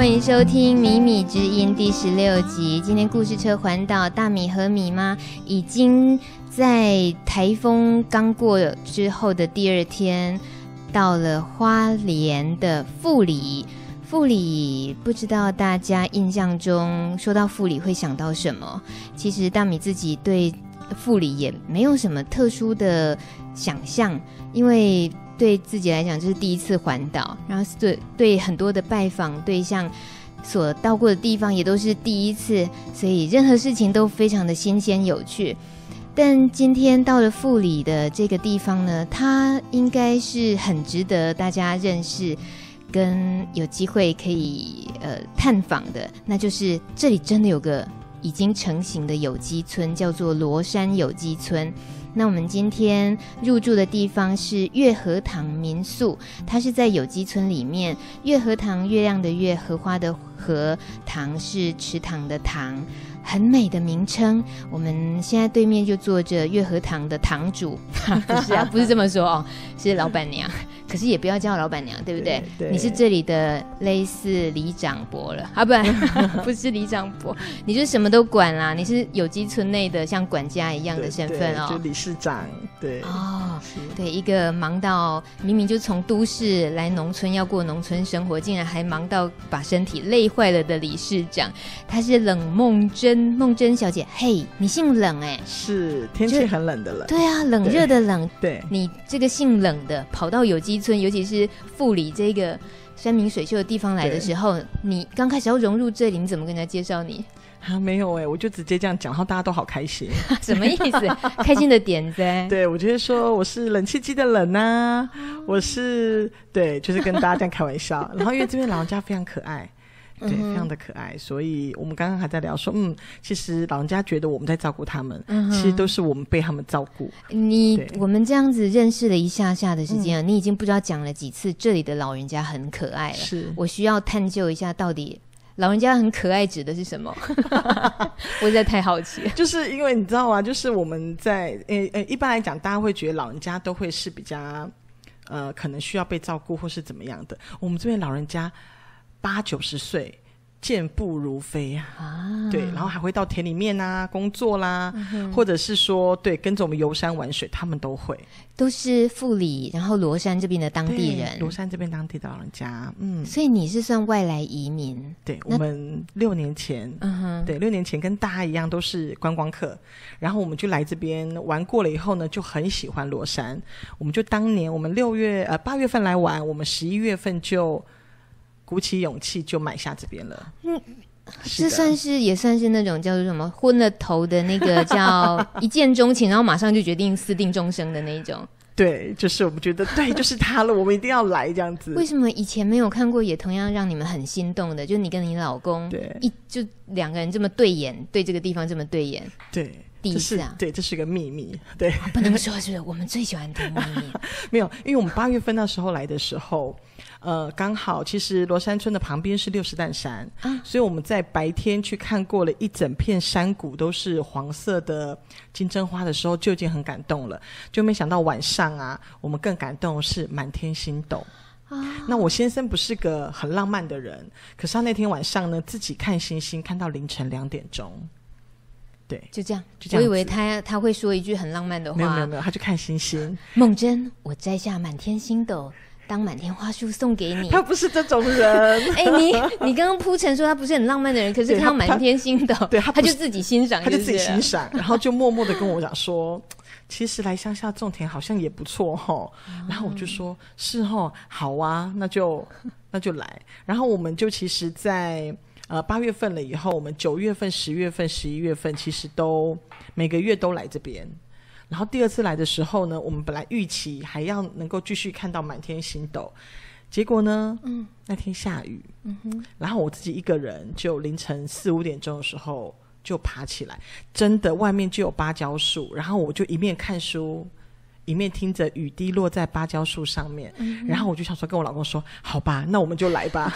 欢迎收听《米米之音》第16集。今天故事车环岛，大米和米妈已经在台风刚过之后的第2天，到了花莲的富里。富里不知道大家印象中说到富里会想到什么？其实大米自己对富里也没有什么特殊的想象，因为对自己来讲这是第一次环岛，然后对很多的拜访对象所到过的地方也都是第一次，所以任何事情都非常的新鲜有趣。但今天到了富里的这个地方呢，它应该是很值得大家认识跟有机会可以探访的，那就是这里真的有个已经成型的有机村，叫做罗山有机村。那我们今天入住的地方是月荷塘民宿，它是在有机村里面。月荷塘，月亮的月，荷花的荷，塘是池塘的塘，很美的名称。我们现在对面就坐着月荷塘的塘主不是啊，不是这么说哦，是老板娘。可是也不要叫老板娘，对不对？对，你是这里的类似里长伯了啊，不是里长伯，你就什么都管啦，你是有机村内的像管家一样的身份哦， 就理事长。对哦，对，一个忙到明明就从都市来农村要过农村生活，竟然还忙到把身体累坏了的理事长，她是冷梦真小姐。嘿，你姓冷哎？ 是，天气很冷的冷。 对啊，冷热的冷。 对， 你这个姓冷的跑到有机村，尤其是富里这个山明水秀的地方来的时候，你刚开始要融入这里，你怎么跟人家介绍你？ 没有我就直接这样讲，然后大家都好开心。 什么意思？开心的点子。 对，我就会说我是冷气机的冷啊，我是对，就是跟大家这样开玩笑。然后因为这边老人家非常可爱。对，非常的可爱，所以我们刚刚还在聊说，其实老人家觉得我们在照顾他们，其实都是我们被他们照顾。 我们这样子认识了一下下的时间你已经不知道讲了几次这里的老人家很可爱了。是，我需要探究一下到底老人家很可爱指的是什么？我实在太好奇了。 就是因为你知道吗？就是我们在一般来讲，大家会觉得老人家都会是比较可能需要被照顾或是怎么样的。我们这边老人家80-90岁，健步如飞啊！对，然后还会到田里面啊工作啦，或者是说对跟着我们游山玩水，他们都会， 都是富里然后罗山这边的当地人， 罗山这边当地的老人家。 所以你是算外来移民？ 对，我们6年前对6年前跟大家一样都是观光客，然后我们就来这边玩过了以后呢，就很喜欢罗山。我们就当年我们8月份来玩，我们11月份就鼓起勇气就买下这边了。 这也算是那种叫做什么昏了头的那个叫一见钟情，然后马上就决定私定终生的那一种。 对，就是我们觉得对，就是他了，我们一定要来这样子。 为什么以前没有看过也同样让你们很心动的，就是你跟你老公对就2个人这么对眼，对这个地方这么对眼？ 对， 第一次啊？ 对，这是个秘密。对， 不能说，是我们最喜欢听秘密。 没有，因为我们8月份那时候来的时候刚好其实罗山村的旁边是60担山所以我们在白天去看过了一整片山谷都是黄色的金针花的时候就已经很感动了，就没想到晚上啊我们更感动的是满天星斗那我先生不是个很浪漫的人，可是他那天晚上呢自己看星星看到凌晨2点钟。对， 就这样我以为他会说一句很浪漫的话。 没有，他就看星星。 梦真，我摘下满天星斗当满天花束送给你。 他不是这种人。 你刚刚铺陈说他不是很浪漫的人，可是看到满天星斗，对他就自己欣赏， 他就自己欣赏，然后就默默的跟我讲说，其实来乡下种田好像也不错齁。然后我就说是齁，好啊，那就来。然后我们就其实在8月份了以后，我们9月份、10月份、11月份其实都每个月都来这边。然后第2次来的时候呢，我们本来预期还要能够继续看到满天星斗，结果呢那天下雨然后我自己一个人就凌晨4-5点钟的时候就爬起来，真的外面就有芭蕉树，然后我就一面看书一面听着雨滴落在芭蕉树上面然后我就想说跟我老公说，好吧，那我们就来吧。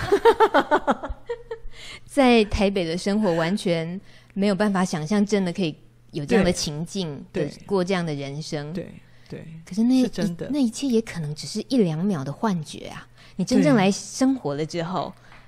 在台北的生活完全没有办法想象真的可以有这样的情境的过这样的人生。对，可是那一切也可能只是1-2秒的幻觉啊！你真正来生活了之后，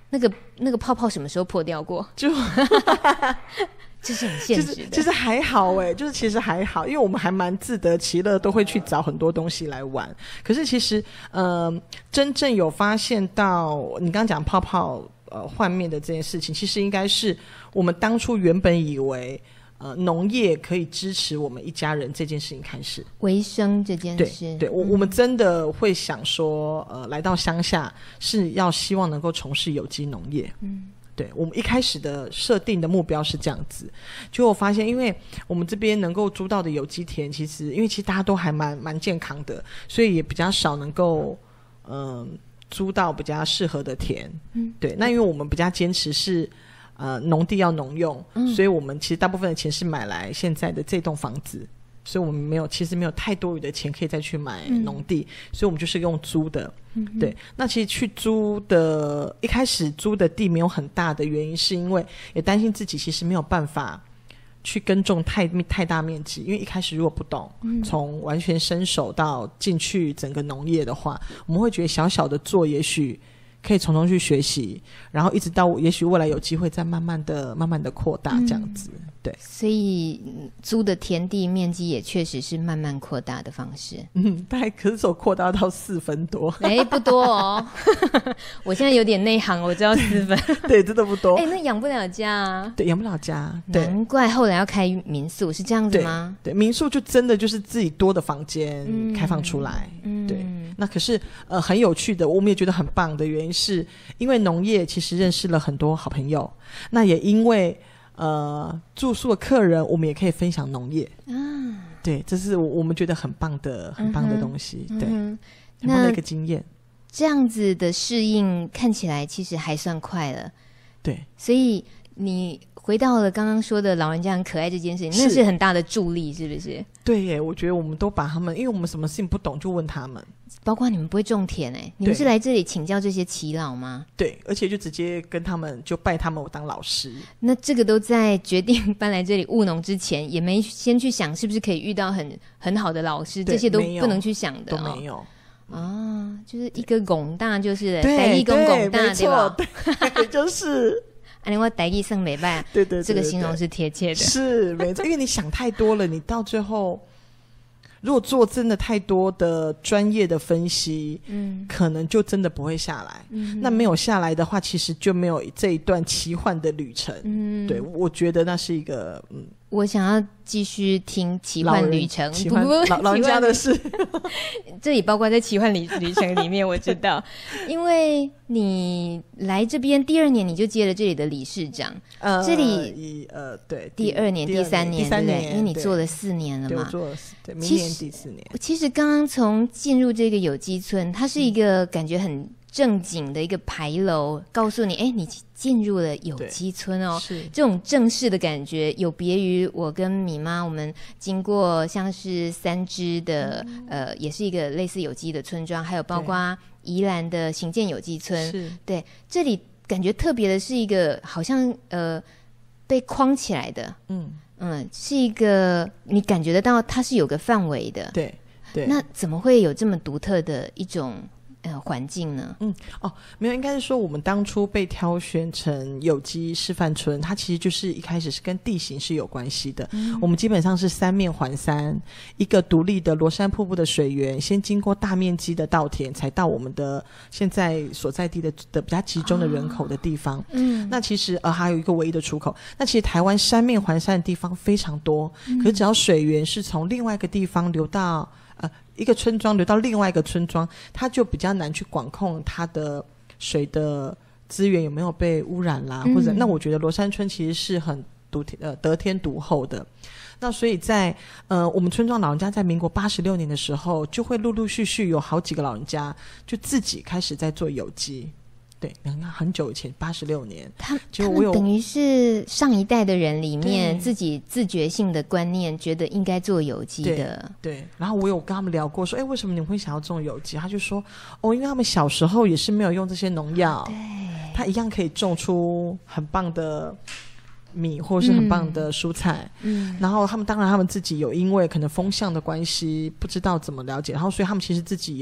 那个泡泡什么时候破掉过？ 就这是很现实的。 其实还好就是其实还好，因为我们还蛮自得其乐，都会去找很多东西来玩。可是其实真正有发现到你刚刚讲泡泡换面的这件事情，其实应该是我们当初原本以为农业可以支持我们一家人这件事情开始， 维生这件事， 对，我们真的会想说来到乡下是要希望能够从事有机农业。对，我们一开始的设定的目标是这样子，结果我发现因为我们这边能够租到的有机田，其实大家都还蛮健康的，所以也比较少能够租到比较适合的田。对，那因为我们比较坚持是农地要农用，所以我们其实大部分的钱是买来现在的这栋房子，所以我们其实没有太多余的钱可以再去买农地，所以我们就是用租的。对，那其实去租的一开始租的地没有很大的原因，是因为也担心自己其实没有办法去耕种太大面积，因为一开始如果不懂，从完全伸手到进去整个农业的话，我们会觉得小小的做也许可以从中去学习，然后一直到也许未来有机会再慢慢的扩大这样子。对， 所以租的田地面积也确实是慢慢扩大的方式。 大概可是走扩大到4分多， 不多哦。我现在有点内行，我知道4分。 对，真的不多。 那养不了家啊。 对，养不了家。对， 难怪后来要开民宿，是这样子吗？ 对，民宿就真的就是自己多的房间开放出来。对，那可是很有趣的，我们也觉得很棒的原因是因为农业其实认识了很多好朋友，那也因为住宿的客人我们也可以分享农业。对，这是我们觉得很棒的东西。对，很棒的一个经验。 这样子的适应看起来其实还算快了。 对， 所以你回到了刚刚说的老人家很可爱这件事情，那是很大的助力，是不是？ 对耶，我觉得我们都把他们，因为我们什么事情不懂就问他们， 包括你们不会种田你们是来这里请教这些耆老吗？ 对，而且就直接跟他们就拜他们当老师。 那这个都在决定搬来这里务农之前，也没先去想是不是可以遇到很好的老师，这些都不能去想的。 都没有就是一个拱大就是台语讲拱大， 对吧？ 对，就是我台语算没办法， 对，这个形容是贴切的， 是没错。因为你想太多了，你到最后如果做真的太多的专业的分析，可能就真的不会下来。那没有下来的话，其实就没有这一段奇幻的旅程。对，我觉得那是一个我想要继续听奇幻旅程， 老人家的事。 这里包括在奇幻旅程里面，我知道，因为你来这边第2年你就接了这里的理事长，这里对， 第2年、第3年，对不对？因为你做了4年了嘛， 对，我做了对，明年第4年。 其实刚刚从进入这个有机村，它是一个感觉很正经的一个牌楼，告诉你，你进入了有机村哦，这种正式的感觉有别于我跟米妈我们经过像是3支的也是一个类似有机的村庄，还有包括宜兰的行健有机村。对，这里感觉特别的是一个好像被框起来的，是一个你感觉得到它是有个范围的。 对， 那怎么会有这么独特的一种环境呢？ 没有，应该是说我们当初被挑选成有机示范村，它其实就是一开始是跟地形是有关系的。我们基本上是3面环山，一个独立的罗山瀑布的水源，先经过大面积的稻田，才到我们的现在所在地的比较集中的人口的地方。那其实还有一个唯一的出口。那其实台湾3面环山的地方非常多，可是只要水源是从另外一个地方流到一个村庄流到另外一个村庄，它就比较难去管控它的水的资源有没有被污染啦，或者那我觉得罗山村其实是很得天独厚的。那所以在我们村庄老人家在民国86年的时候，就会陆陆续续有好几个老人家就自己开始在做有机。对，很久以前86年他们等于是上一代的人里面自己自觉性的观念觉得应该做有机的。 对，然后我有跟他们聊过说为什么你们会想要种有机，他就说因为他们小时候也是没有用这些农药，对，他一样可以种出很棒的米或是很棒的蔬菜。然后他们自己有因为可能风向的关系不知道怎么了解，然后所以他们其实自己有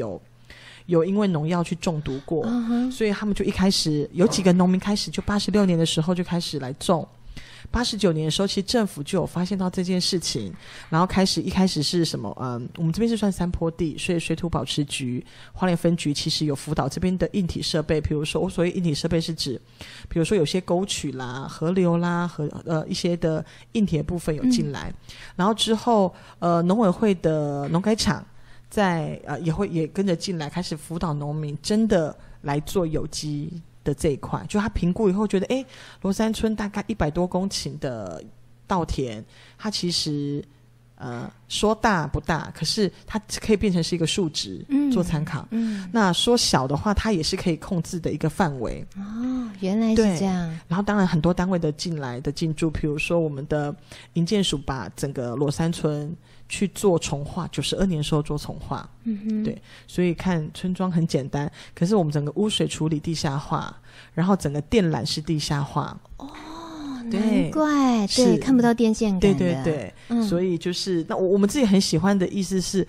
有因为农药去中毒过，所以他们就一开始有几个农民开始就86年的时候就开始来种。89年的时候，其实政府就有发现到这件事情，然后一开始是什么？我们这边是算山坡地，所以水土保持局、花莲分局其实有辅导这边的硬体设备。比如说，我所谓硬体设备是指，比如说有些沟渠啦、河流啦和一些的硬体的部分有进来，然后之后农委会的农改场也跟着进来，开始辅导农民真的来做有机的这一块。就他评估以后觉得罗山村大概100多公顷的稻田，它其实说大不大，可是它可以变成是一个数值做参考，那说小的话它也是可以控制的一个范围。 原来是这样。 然后当然很多单位的进驻，比如说我们的营建署把整个罗山村去做重划，92年的时候做重划，对，所以看村庄很简单，可是我们整个污水处理地下化，然后整个电缆是地下化。 难怪，对，看不到电线杆的。 对，所以就是那我们自己很喜欢的意思是，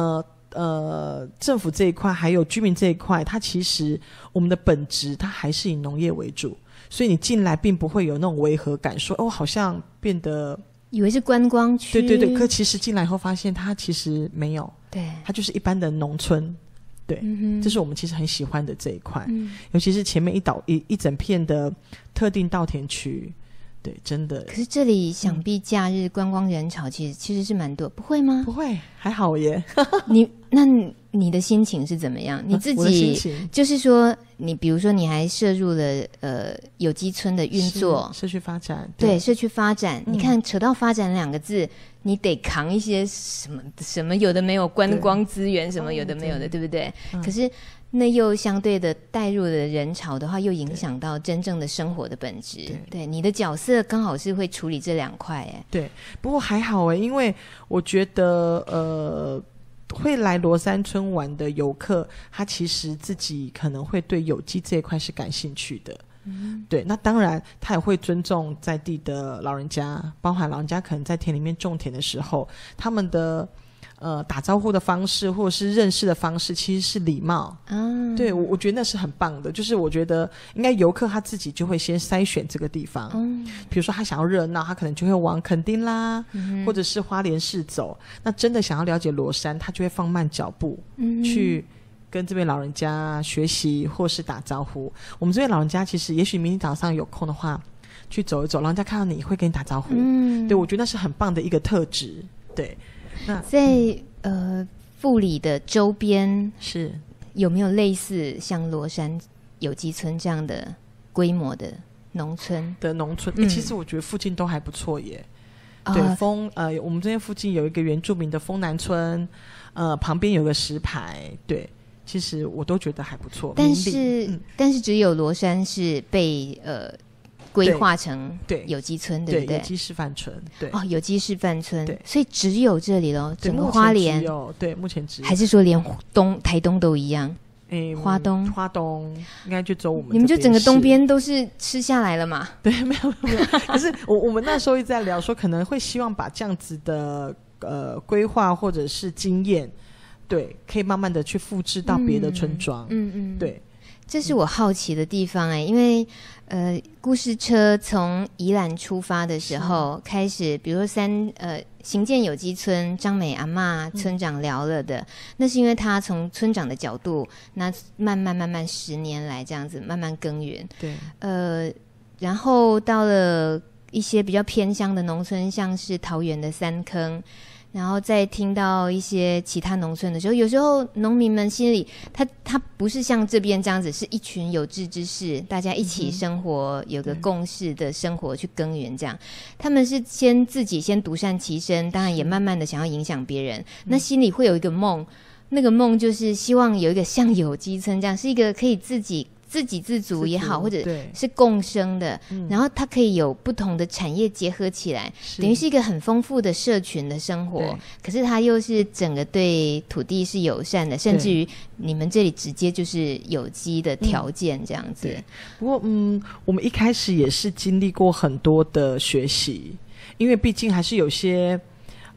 政府这一块还有居民这一块，它其实我们的本质它还是以农业为主，所以你进来并不会有那种违和感，说好像变得以为是观光区。 对，可其实进来以后发现它其实没有， 对， 它就是一般的农村。对，这是我们其实很喜欢的这一块，尤其是前面一整片的特定稻田区。对，真的。可是这里想必假日观光人潮其实是蛮多，不会吗？ 不会，还好耶。 那你的心情是怎么样？你自己就是说，你比如说你还涉入了有机村的运作， 社区发展， 对社区发展。你看扯到发展2个字，你得扛一些什么有的没有观光资源，什么有的没有的，对不对？可是那又相对的带入的人潮的话，又影响到真正的生活的本质。对，你的角色刚好是会处理这2块。 对，不过还好因为我觉得会来罗山村玩的游客，他其实自己可能会对有机这一块是感兴趣的。对，那当然他也会尊重在地的老人家，包含老人家可能在田里面种田的时候，他们的打招呼的方式或者是认识的方式其实是礼貌。对，我觉得那是很棒的，就是我觉得应该游客他自己就会先筛选这个地方。比如说他想要热闹，他可能就会往垦丁啦，或者是花莲市走。那真的想要了解罗山，他就会放慢脚步，去跟这边老人家学习或是打招呼。我们这边老人家其实也许明天早上有空的话去走一走，老人家看到你会跟你打招呼。对，我觉得那是很棒的一个特质。对，那在富里的周边是有没有类似像罗山有机村这样的规模的农村？ 其实我觉得附近都还不错耶。对，我们这边附近有一个原住民的丰南村，旁边有个石牌，对，其实我都觉得还不错。 但是只有罗山是被规划成有机村，对不对？ 有机示范村，对。 有机示范村，对，所以只有这里咯，整个花莲对，目前只有， 还是说连台东都一样？花东应该就走我们， 你们就整个东边都是吃下来了嘛？ 对，没有。可是我们那时候一直在聊说，可能会希望把这样子的规划或者是经验，对，可以慢慢的去复制到别的村庄。对。 这是我好奇的地方因为故事车从宜兰出发的时候开始，比如说行健有机村张美阿嬷村长聊了的，那是因为他从村长的角度，那慢慢10年来这样子慢慢耕耘。 对， 然后到了一些比较偏乡的农村，像是桃园的三坑。然后再听到一些其他农村的时候，有时候农民们心里他不是像这边这样子，是一群有志之士，大家一起生活，有个共识的生活去耕耘这样。他们是自己先独善其身，当然也慢慢的想要影响别人，那心里会有一个梦，那个梦就是希望有一个像有机村这样，是一个可以自给自足也好，或者是共生的，然后它可以有不同的产业结合起来，等于是一个很丰富的社群的生活。可是它又是整个对土地是友善的，甚至于你们这里直接就是有机的条件这样子。 不过我们一开始也是经历过很多的学习，因为毕竟还是有些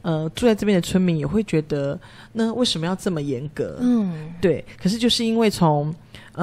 住在这边的村民也会觉得，那为什么要这么严格？对。可是就是因为从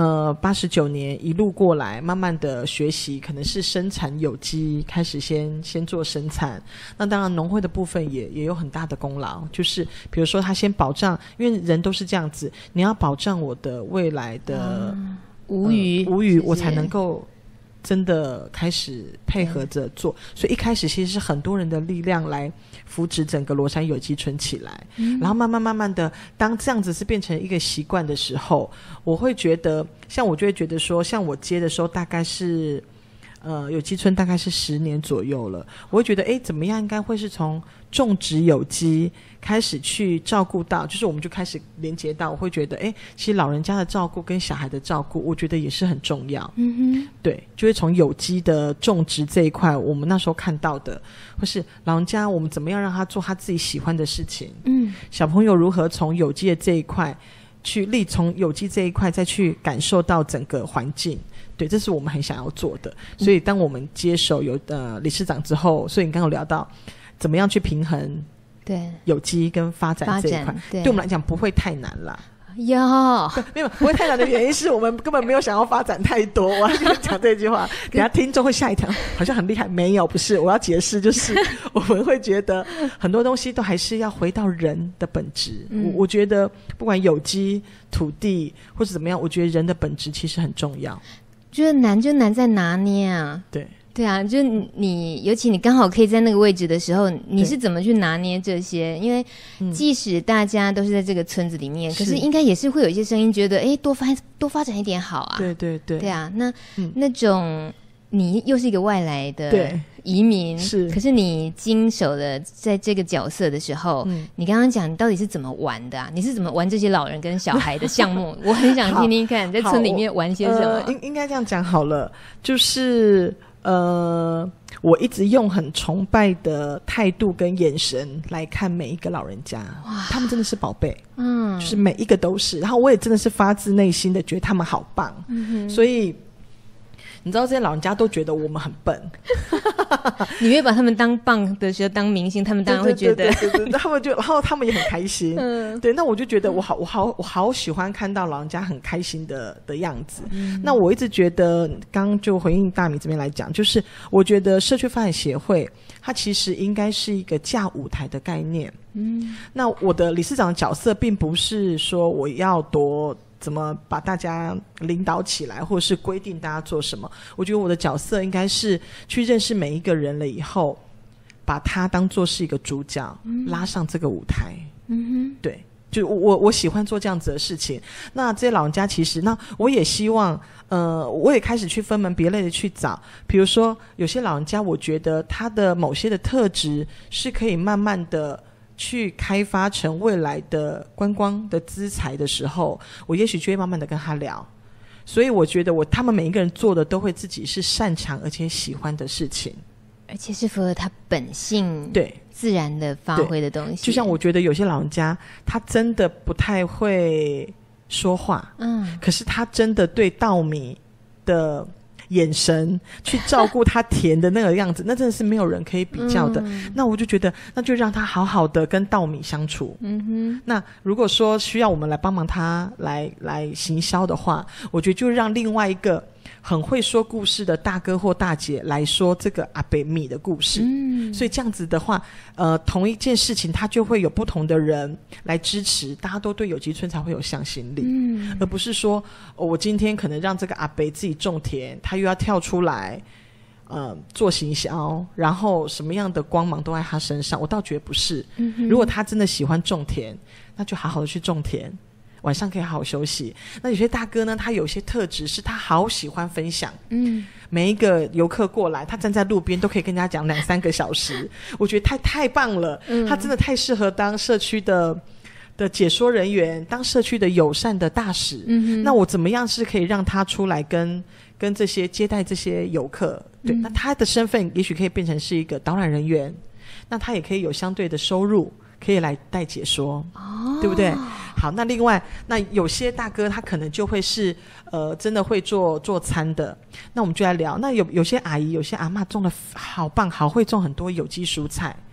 89年一路过来，慢慢的学习，可能是生产有机开始先做生产。那当然农会的部分也有很大的功劳，就是比如说他先保障，因为人都是这样子，你要保障我的未来的无虞， 我才能够真的开始配合着做。所以一开始其实是很多人的力量来扶植整个罗山有机村起来，然后慢慢的，当这样子是变成一个习惯的时候，我会觉得，我就会觉得说，像我接的时候大概是有机村大概是10年左右了，我会觉得怎么样应该会是从种植有机开始去照顾到，就是我们就开始连接到，我会觉得其实老人家的照顾跟小孩的照顾我觉得也是很重要。对，就是从有机的种植这一块，我们那时候看到的，或是老人家我们怎么样让他做他自己喜欢的事情，小朋友如何从有机的这一块从有机这一块再去感受到整个环境。对，这是我们很想要做的。所以当我们接手理事长之后，所以你刚刚有聊到怎么样去平衡对有机跟发展这一块，对我们来讲不会太难啦。没有不会太难的原因是我们根本没有想要发展太多。我要跟你讲这句话，等下听众会吓一跳，好像很厉害。没有，不是，我要解释，就是我们会觉得很多东西都还是要回到人的本质。我觉得不管有机、土地或者怎么样，我觉得人的本质其实很重要。 就是难就难在拿捏啊。对啊，就你尤其你刚好可以在那个位置的时候，你是怎么去拿捏这些？因为即使大家都是在这个村子里面，可是应该也是会有一些声音觉得多发展一点好啊。对啊，那种你又是一个外来的移民，是，可是你经手的在这个角色的时候，你刚刚讲你到底是怎么玩的啊？你是怎么玩这些老人跟小孩的项目？我很想听听看，在村里面玩些什么。 应该这样讲好了，就是我一直用很崇拜的态度跟眼神来看每一个老人家，他们真的是宝贝，就是每一个都是。然后我也真的是发自内心的觉得他们好棒，所以你知道这些老人家都觉得我们很笨。 你越把他们当棒的时候当明星，他们当然会觉得对他们然后他们也很开心。对，那我就觉得我好喜欢看到老人家很开心的样子。那我一直觉得，刚就回应大米这边来讲，就是我觉得社区发展协会它其实应该是一个架舞台的概念。那我的理事长的角色并不是说我要怎么把大家领导起来，或者是规定大家做什么。我觉得我的角色应该是去认识每一个人了以后，把他当作是一个主角，拉上这个舞台。对，就我喜欢做这样子的事情。那这些老人家其实，那我也希望我也开始去分门别类的去找，比如说有些老人家我觉得他的某些的特质是可以慢慢的去开发成未来的观光的资财的时候，我也许就会慢慢的跟他聊。所以我觉得他们每一个人做的都会自己是擅长而且喜欢的事情， 而且是符合他本性自然的发挥的东西。 就像我觉得有些老人家他真的不太会说话，可是他真的对稻米的眼神去照顾他甜的那个样子，那真的是没有人可以比较的。那我就觉得那就让他好好的跟稻米相处。那如果说需要我们来帮忙他来行销的话，我觉得就让另外一个很会说故事的大哥或大姐来说这个阿北米的故事。所以这样子的话同一件事情他就会有不同的人来支持，大家都对有机村才会有向心力。而不是说我今天可能让这个阿北自己种田，他又要跳出来做行销，然后什么样的光芒都在他身上，我倒觉得不是。如果他真的喜欢种田，那就好好的去种田，晚上可以好好休息。那有些大哥呢，他有些特质是他好喜欢分享，每一个游客过来，他站在路边都可以跟人家讲2-3个小时，我觉得太棒了。他真的太适合当社区的解说人员，当社区的友善的大使。那我怎么样是可以让他出来跟这些接待这些游客？对，那他的身份也许可以变成是一个导览人员，那他也可以有相对的收入，可以来带解说，对不对？好，那另外，那有些大哥他可能就会是真的会做餐的，那我们就来聊。那有些阿姨有些阿嬷种的好棒，好会种很多有机蔬菜，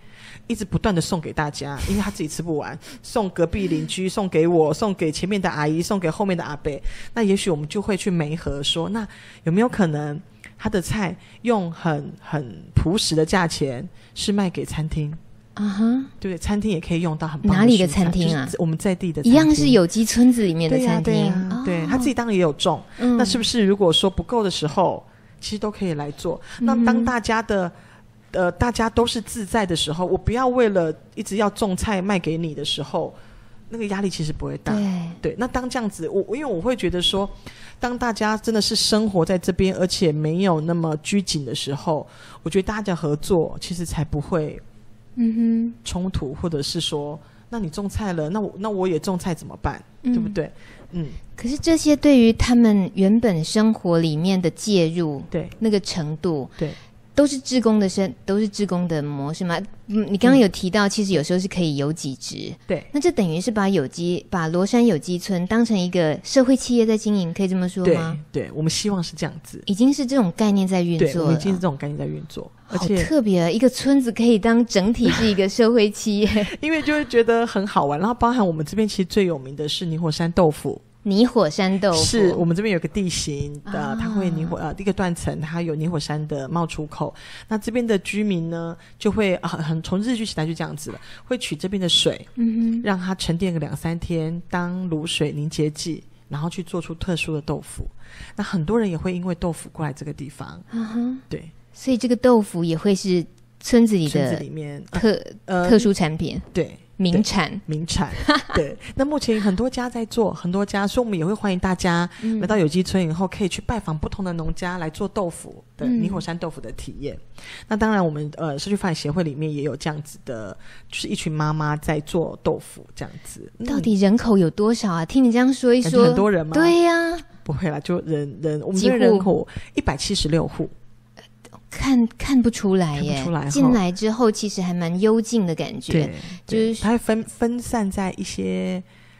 一直不断的送给大家，因为他自己吃不完，送隔壁邻居，送给我，送给前面的阿姨，送给后面的阿伯。那也许我们就会去媒合说，那有没有可能他的菜用很朴实的价钱是卖给餐厅？对，餐厅也可以用到很棒的。 哪里的餐厅啊？ 就是我们在地的餐厅， 一样是有机村子里面的餐厅。 对，他自己当然也有种。那是不是如果说不够的时候，其实都可以来做？那当大家的大家都是自在的时候，我不要为了一直要种菜卖给你的时候，那个压力其实不会大。对，那当这样子，因为我会觉得说，当大家真的是生活在这边，而且没有那么拘谨的时候，我觉得大家合作其实才不会冲突，或者是说，那你种菜了，那我也种菜怎么办？对不对？ 可是这些对于他们原本生活里面的介入，对那个程度，对。都是志工的模式吗？你刚刚有提到，其实有时候是可以有几职，对，那这等于是把罗山有机村当成一个社会企业在经营，可以这么说吗？对，我们希望是这样子，已经是这种概念在运作了。对，我们已经是这种概念在运作，而且好特别，一个村子可以当整体是一个社会企业，因为就会觉得很好玩。然后包含我们这边其实最有名的是泥火山豆腐。泥火山豆腐是我们这边有个地形的，它会一个断层，它有泥火山的冒出口。那这边的居民呢，就会从日据时代就这样子了，会取这边的水，让它沉淀个2-3天当卤水凝结剂，然后去做出特殊的豆腐。那很多人也会因为豆腐过来这个地方，对，所以这个豆腐也会是村子里面特殊产品，对。名产对。那目前很多家在做，很多家，所以我们也会欢迎大家来到有机村以后，可以去拜访不同的农家来做豆腐的泥火山豆腐的体验。那当然我们社区发展协会里面也有这样子的，就是一群妈妈在做豆腐这样子。到底人口有多少啊？听你这样说一说，很多人吗？对呀，不会啦，就我们的人口176户。看不出来耶，进来之后其实还蛮幽静的感觉，对，就是它会分散在一些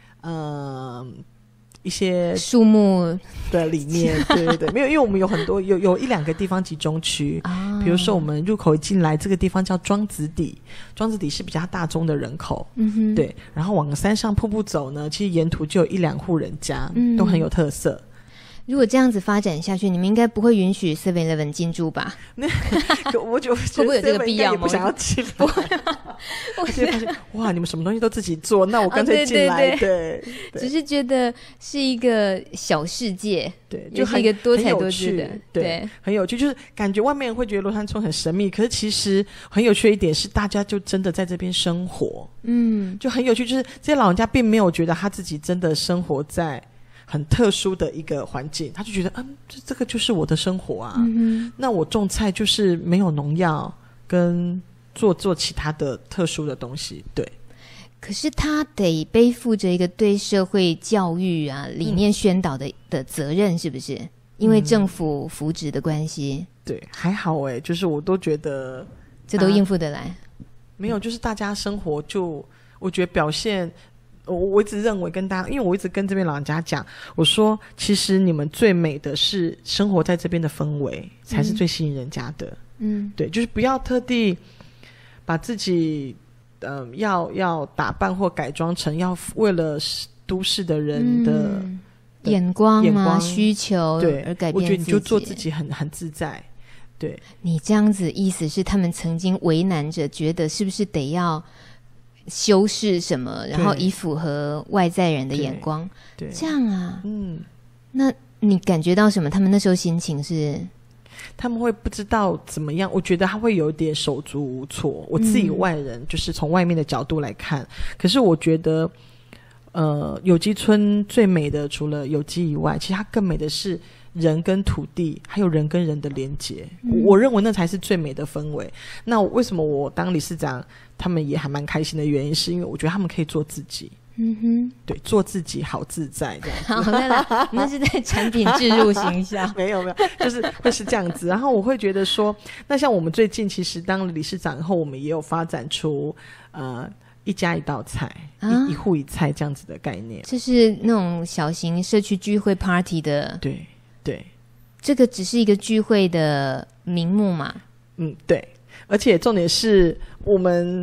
树木的里面，对，没有，因为我们有很多有1-2个地方集中区，比如说我们入口一进来这个地方叫庄子底是比较大宗的人口，对，然后往山上瀑布走呢，其实沿途就有1-2户人家，都很有特色。如果这样子发展下去，你们应该不会允许 7-Eleven 进驻吧？我就会不会有这个必要吗？不想要进来，我就发现哇，你们什么东西都自己做，那我干脆进来。对，只是觉得是一个小世界，对，就是一个多彩多姿的，对，很有趣。就是感觉外面人会觉得罗山村很神秘，可是其实很有趣的一点是，大家就真的在这边生活，就很有趣。就是这些老人家并没有觉得他自己真的生活在很特殊的一个环境，他就觉得这个就是我的生活啊，那我种菜就是没有农药跟做其他的特殊的东西，对。可是他得背负着一个对社会教育啊理念宣导的责任，是不是？因为政府扶植的关系。对，还好就是我都觉得这都应付得来。没有，就是大家生活就我觉得表现。我一直认为跟大家，因为我一直跟这边老人家讲，我说其实你们最美的是生活在这边的氛围，才是最吸引人家的。对，就是不要特地把自己要打扮或改装成要为了都市的人的眼光需求而改变自己。我觉得你就做自己很自在。对，你这样子意思是他们曾经为难着，觉得是不是得要修饰什么，然后以符合外在人的眼光，对，这样啊，那你感觉到什么？他们那时候心情是？他们会不知道怎么样，我觉得他会有点手足无措。我自己外人就是从外面的角度来看，可是我觉得，有机村最美的除了有机以外，其实它更美的是人跟土地，还有人跟人的连结。我认为那才是最美的氛围。那为什么我当理事长？他们也还蛮开心的原因是因为我觉得他们可以做自己，对，做自己好自在这样子。好，那是在产品置入行销。没有，就是会是这样子。然后我会觉得说，那像我们最近其实当了理事长以后，我们也有发展出一家一道菜，一户一菜这样子的概念，就是那种小型社区聚会 party 的。对，这个只是一个聚会的名目嘛。对。而且重点是我们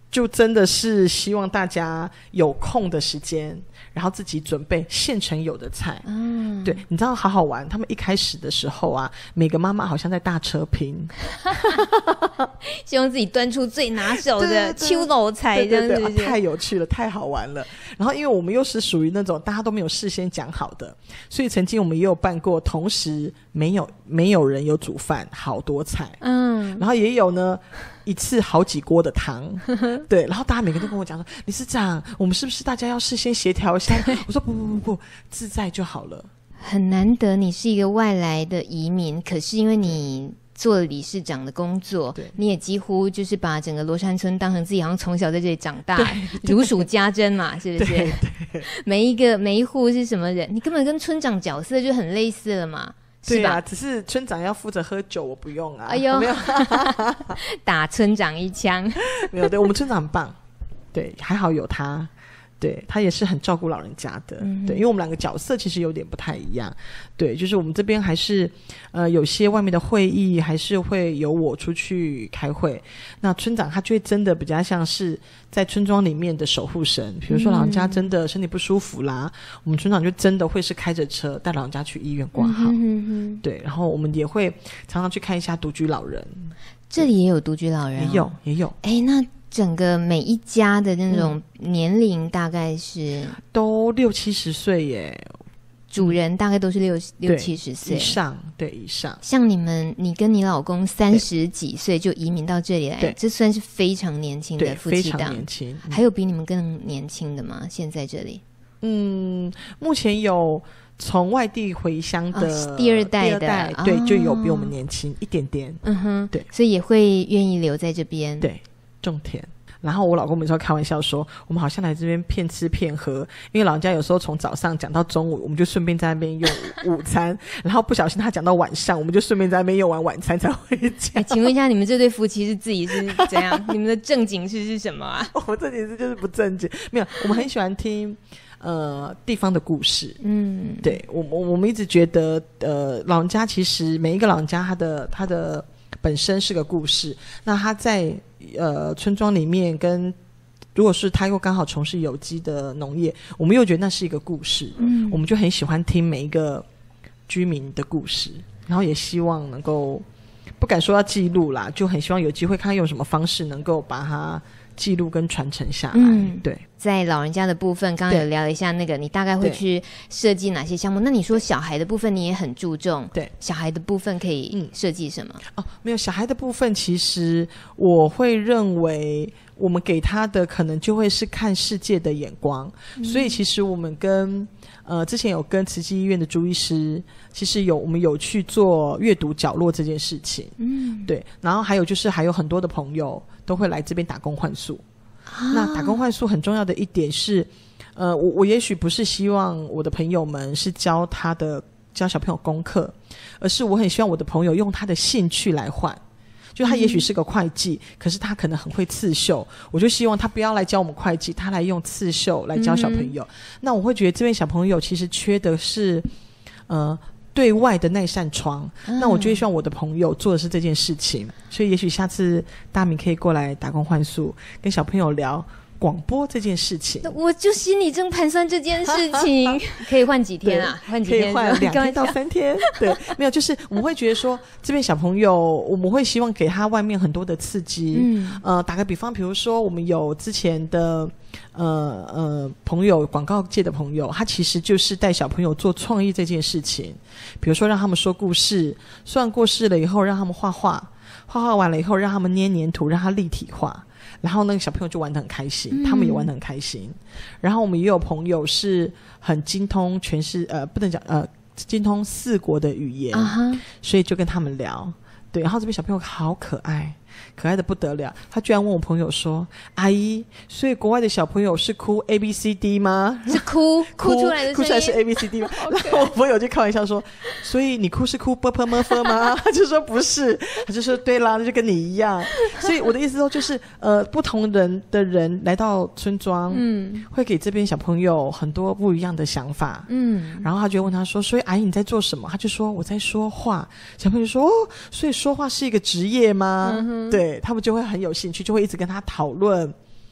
就真的是希望大家有空的时间，然后自己准备现成有的菜。对，你知道好好玩，他们一开始的时候啊，每个妈妈好像在大车拼， 希望自己端出最拿手的秋楼菜，这样子。 对，太有趣了，太好玩了。然后因为我们又是属于那种大家都没有事先讲好的，所以曾经我们也有办过同时没有人有煮饭，好多菜，然后也有呢一次好几锅的汤，对，然后大家每个人都跟我讲说，理事长，我们是不是大家要事先协调一下？我说不，自在就好了。 很难得你是一个外来的移民，可是因为你做了理事长的工作，你也几乎就是把整个罗山村当成自己好像从小在这里长大，如数家珍嘛，是不是？ 对， 每一户是什么人，你根本跟村长角色就很类似了嘛。 对啊，只是村长要负责喝酒，我不用啊。 哎呦， 没有打村长一枪。 没有，对，我们村长很棒，对，还好有他。对，他也是很照顾老人家的，对，因为我们两个角色其实有点不太一样，对，就是我们这边还是有些外面的会议还是会由我出去开会，那村长他就会真的比较像是在村庄里面的守护神，比如说老人家真的身体不舒服啦，我们村长就真的会是开着车带老人家去医院挂号，对，然后我们也会常常去看一下独居老人。这里也有独居老人也有。 那整个每一家的那种年龄大概是都60-70岁耶， 主人大概都是60-70岁以上，对，以上。 像你跟你老公30几岁就移民到这里来，这算是非常年轻的夫妻档， 非常年轻。 还有比你们更年轻的吗？现在这里目前有从外地回乡的第二代的， 对，就有比我们年轻一点点，对， 所以也会愿意留在这边， 对，种田。然后我老公每次开玩笑说，我们好像来这边骗吃骗喝，因为老人家有时候从早上讲到中午，我们就顺便在那边用午餐，然后不小心他讲到晚上，我们就顺便在那边用完晚餐才回家。 请问一下，你们这对夫妻是自己是怎样？你们的正经事是什么啊？ 我们正经事就是不正经，没有，我们很喜欢听地方的故事。对，我们一直觉得老人家其实每一个老人家他的本身是个故事，那他在村庄里面跟如果是他又刚好从事有机的农业，我们又觉得那是一个故事，我们就很喜欢听每一个居民的故事，然后也希望能够不敢说要记录啦，就很希望有机会看用什么方式能够把它记录跟传承下来。对， 在老人家的部分刚刚有聊一下那个你大概会去设计哪些项目，那你说小孩的部分你也很注重，对，小孩的部分可以设计什么？ 没有，小孩的部分其实我会认为我们给他的可能就会是看世界的眼光，所以其实我们跟之前有跟慈济医院的朱医师，其实我们有去做阅读角落这件事情，对，然后还有就是还有很多的朋友都会来这边打工换宿，那打工换宿很重要的一点是，我也许不是希望我的朋友们是教小朋友功课，而是我很希望我的朋友用他的兴趣来换。就他也许是个会计，可是他可能很会刺绣，我就希望他不要来教我们会计，他来用刺绣来教小朋友。那我会觉得这边小朋友其实缺的是对外的那扇窗，那我就会希望我的朋友做的是这件事情。所以也许下次大明可以过来打工换宿，跟小朋友聊广播这件事情。 我就心里正盘算这件事情可以换几天啊？换几天？ 可以换2天到3天。对，没有，就是我们会觉得说这边小朋友我们会希望给他外面很多的刺激。打个比方，比如说我们有之前的朋友，广告界的朋友，他其实就是带小朋友做创意这件事情，比如说让他们说故事，说完故事了以后让他们画画，画完了以后让他们捏黏土，让他立体化，然后那个小朋友就玩得很开心，他们也玩得很开心。然后我们也有朋友是很精通不能讲精通4国的语言，所以就跟他们聊。对，然后这边小朋友好可爱，可爱的不得了，他居然问我朋友说，阿姨，所以国外的小朋友是哭 ABCD 吗？ 是哭出来的声音， 哭出来是 ABCD 吗？然后我朋友就开玩笑说，所以你哭是哭 /p/m/f 吗？他就说不是，他就说对啦，那就跟你一样。所以我的意思说就是不同人来到村庄，会给这边小朋友很多不一样的想法。然后他就问他说，所以阿姨你在做什么？他就说我在说话。小朋友就说所以说话是一个职业吗？对，他们就会很有兴趣，就会一直跟他讨论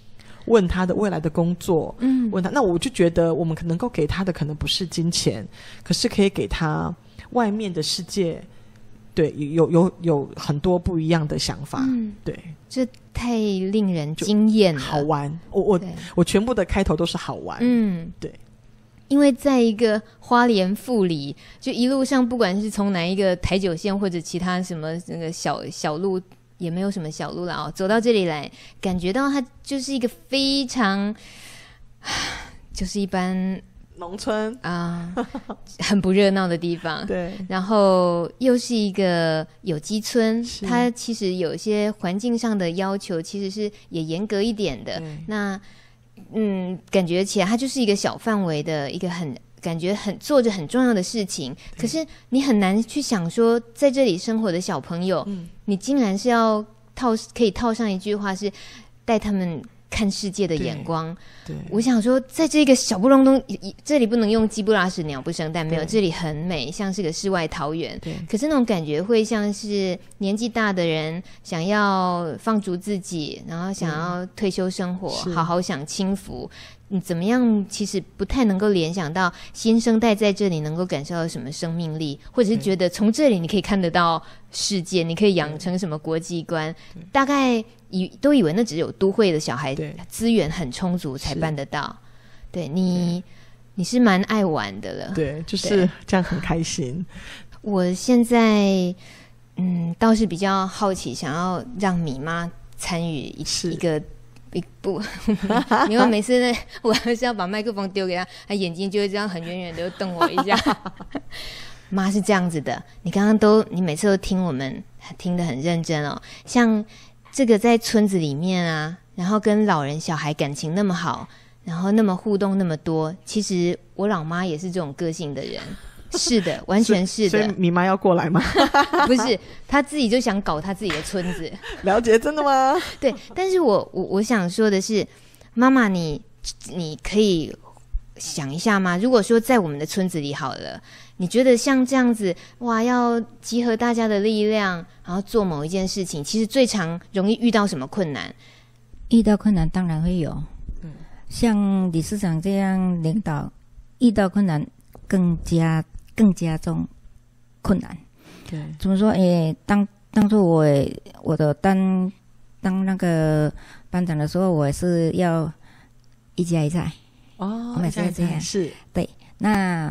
问他的未来的工作，问他，那我就觉得我们能够给他的可能不是金钱，可是可以给他外面的世界，对，有很多不一样的想法，对， 这太令人惊艳了， 好玩。我全部的开头都是好玩，对。 因为在一个花莲富里，就一路上不管是从哪一个台九线或者其他什么那个小路，也没有什么小路了哦，走到这里来，感觉到它就是一个非常，就是一般农村啊，很不热闹的地方。 对， 然后又是一个有机村，它其实有一些环境上的要求，其实是也严格一点的。那感觉起来它就是一个小范围的一个感觉很做着很重要的事情，可是你很难去想说在这里生活的小朋友，你竟然是要可以套上一句话是带他们看世界的眼光。对，我想说在这个小不隆咚，这里不能用鸡不拉屎鸟不生蛋，没有，这里很美，像是个世外桃源。可是那种感觉会像是年纪大的人想要放逐自己，然后想要退休生活，好好享清福，你怎么样其实不太能够联想到新生代在这里能够感受到什么生命力，或者是觉得从这里你可以看得到世界，你可以养成什么国际观，大概都以为那只有都会的小孩资源很充足才办得到。对，你是蛮爱玩的了。 对，就是这样很开心。 我现在倒是比较好奇，想要让米妈参与一个不因为每次呢我还是要把麦克风丢给他眼睛就会这样很远远的瞪我一下。妈是这样子的，你每次都听我们听得很认真哦，像这个在村子里面啊，然后跟老人小孩感情那么好，然后那么互动那么多，其实我老妈也是这种个性的人。是的，完全是的。 所以米妈要过来吗？ 不是，她自己就想搞她自己的村子。 了解，真的吗？ 对，但是我想说的是，妈妈你可以想一下吗？如果说在我们的村子里好了，你觉得像这样子，哇，要集合大家的力量，然后做某一件事情，其实最常容易遇到什么困难？ 遇到困难当然会有，像理事长这样领导，遇到困难更加重困难。 对， 怎么说？当初我的当那个班长的时候，我是要一家一菜。 哦， 我每次这样是对。那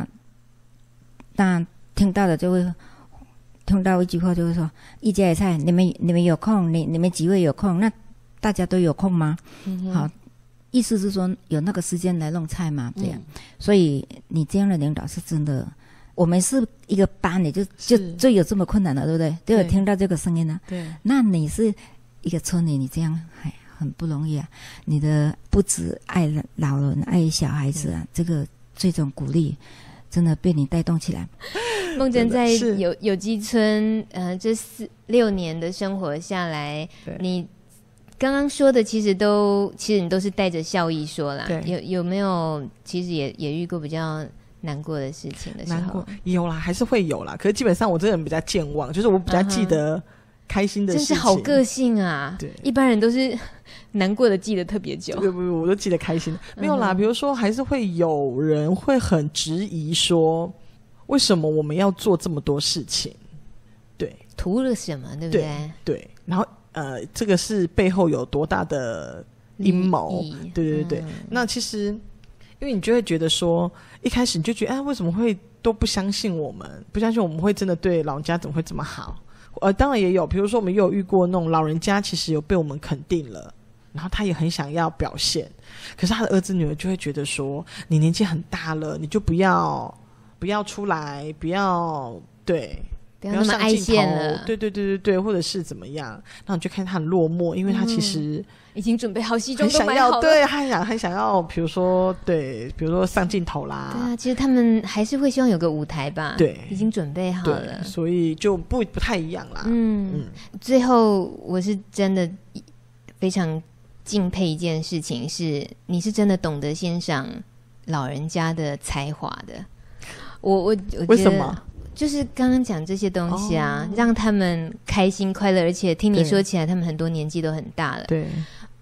听到的就会听到一句话，就会说一家一菜，你们有空，你们几位有空？那大家都有空吗？好，意思是说有那个时间来弄菜嘛，这样。所以你这样的领导是真的。我们是一个班，你就有这么困难了，对不对？都有听到这个声音呢。对，那你是一个村里，你这样很不容易啊。你的不止爱老人、爱小孩子啊，这种鼓励，真的被你带动起来。 梦真在有机村，这6年的生活下来，你刚刚说的其实你都是带着笑意说啦。有没有其实也遇过比较难过的事情的时候？难过有啦，还是会有啦。可是基本上我这个人比较健忘，就是我比较记得开心的事情。 真是好个性啊！对，一般人都是难过的记得特别久。 不，我都记得开心的。没有啦，比如说还是会有人会很质疑说，为什么我们要做这么多事情？对， 图了什么？对不对？ 对。然后这个是背后有多大的阴谋？对。那其实。因为你就会觉得说，一开始你就觉得，为什么会都不相信我们？不相信我们会真的对老人家怎么会这么好？当然也有，比如说我们也有遇过那种老人家，其实有被我们肯定了，然后他也很想要表现，可是他的儿子女儿就会觉得说，你年纪很大了，你就不要出来，不要那么爱现了， 对，或者是怎么样？然后你就看他很落寞，因为他其实已经准备好西装都买好了， 对，他很想要，比如说上镜头啦， 对啊，其实他们还是会希望有个舞台吧， 对， 已经准备好了， 所以就不太一样啦。 最后我是真的非常敬佩一件事情是，你是真的懂得欣赏老人家的才华的。我觉得为什么？ 就是刚刚讲这些东西啊，让他们开心快乐，而且听你说起来，他们很多年纪都很大了。 对，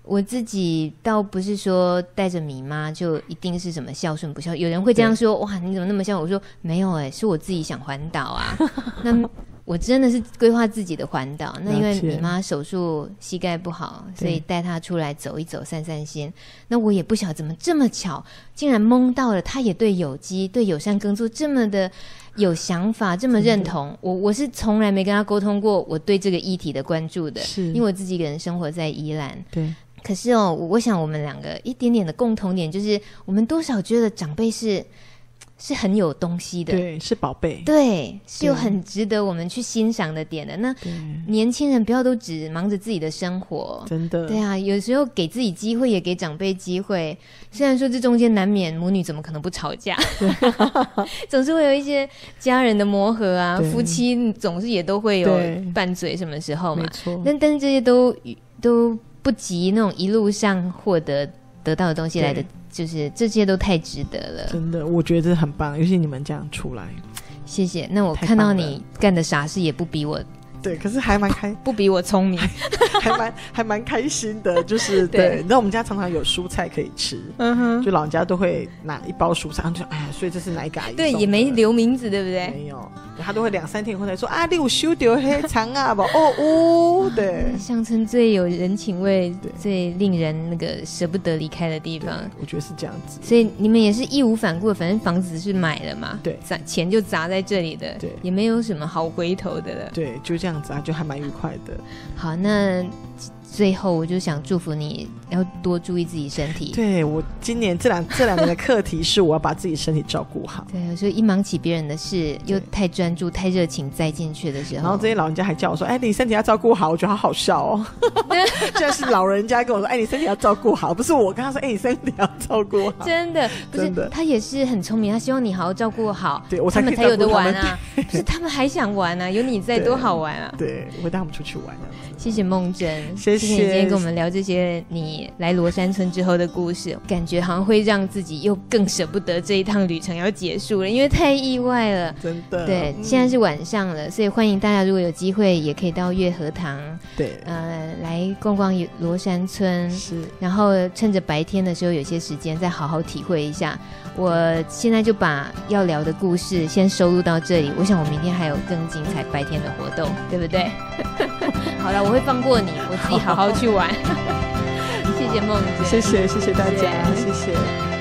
我自己倒不是说带着米妈就一定是什么孝顺不孝，有人会这样说，哇，你怎么那么孝顺？我说没有是我自己想环岛啊。那我真的是规划自己的环岛，那因为米妈手术膝盖不好，所以带她出来走一走散散心。那我也不晓得怎么这么巧，竟然蒙到了她也对有机对友善耕作这么的有想法，这么认同。我是从来没跟她沟通过我对这个议题的关注的，因为我自己一个人生活在宜兰。 对， 可是我想我们两个一点点的共同点就是我们多少觉得长辈是很有东西的， 对，是宝贝， 对，是有很值得我们去欣赏的点的。那年轻人不要都只忙着自己的生活， 真的， 对啊，有时候给自己机会，也给长辈机会。虽然说这中间难免母女怎么可能不吵架，总是会有一些家人的磨合啊，夫妻总是也都会有拌嘴，什么时候嘛？ 没错。 但是这些都不及那种一路上得到的东西来的。就是这些都太值得了， 真的，我觉得这很棒，尤其你们这样出来， 谢谢。那我看到你干的傻事也不比我， 对，可是还蛮不比我聪明， 还蛮开心的，就是对。你知道我们家常常有蔬菜可以吃，就老人家都会拿一包蔬菜，就说哎呀，所以这是哪一个阿姨送的？ 对，也没留名字，对不对？ 没有，他都会2-3天以后才说啊，你有收到黑肠啊不？对， 乡村最有人情味，最令人那个舍不得离开的地方， 我觉得是这样子。 所以你们也是义无反顾的，反正房子是买了嘛， 对， 钱就砸在这里的，对，也没有什么好回头的了， 对，就这样子啊，就还蛮愉快的。 好，那最后我就想祝福你要多注意自己身体。 对，我今年这两年的课题是我要把自己身体照顾好。 对，有时候一忙起别人的事，又太专注太热情栽进去的时候， 然后这些老人家还叫我说，哎，你身体要照顾好，我觉得好好笑哦。居然是老人家跟我说，哎，你身体要照顾好，不是我跟他说，哎，你身体要照顾好。 真的不是，他也是很聪明，他希望你好好照顾好， 对，我他们才有的玩啊。不是他们还想玩啊，有你在多好玩啊。 对，我会带他们出去玩。 谢谢梦真， 谢谢你今天跟我们聊这些你来罗山村之后的故事，感觉好像会让自己又更舍不得这一趟旅程要结束了，因为太意外了， 真的。 对，现在是晚上了，所以欢迎大家如果有机会也可以到月河塘， 对， 来逛逛罗山村，是，然后趁着白天的时候有些时间再好好体会一下。我现在就把要聊的故事先收录到这里，我想我明天还有更精彩白天的活动，对不对？好了，我会放过你，我自己好好去玩。谢谢梦姐， 谢谢大家，谢谢。